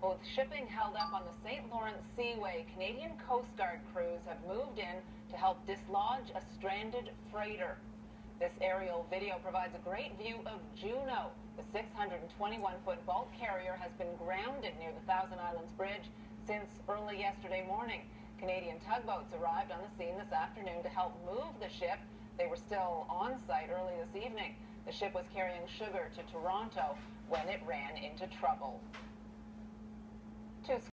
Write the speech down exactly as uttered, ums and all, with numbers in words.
With shipping held up on the Saint Lawrence Seaway, Canadian Coast Guard crews have moved in to help dislodge a stranded freighter. This aerial video provides a great view of Juno. The six hundred twenty-one foot bulk carrier has been grounded near the Thousand Islands Bridge since early yesterday morning. Canadian tugboats arrived on the scene this afternoon to help move the ship. They were still on site early this evening. The ship was carrying sugar to Toronto when it ran into trouble. Two